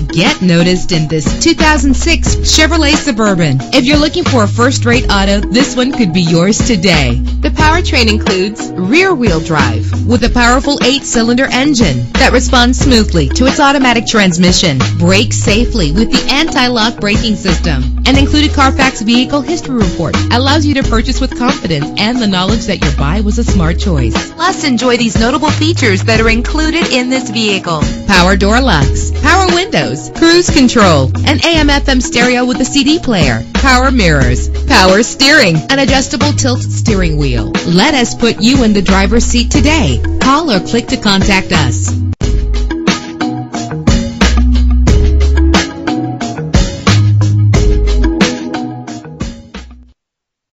Get noticed in this 2006 Chevrolet Suburban. If you're looking for a first-rate auto, this one could be yours today. The powertrain includes rear-wheel drive with a powerful 8-cylinder engine that responds smoothly to its automatic transmission. Brake safely with the anti-lock braking system. An included Carfax Vehicle History Report allows you to purchase with confidence and the knowledge that your buy was a smart choice. Plus, enjoy these notable features that are included in this vehicle: power door locks, power windows, cruise control, an AM/FM stereo with a CD player, power mirrors, power steering, an adjustable tilt steering wheel. Let us put you in the driver's seat today. Call or click to contact us.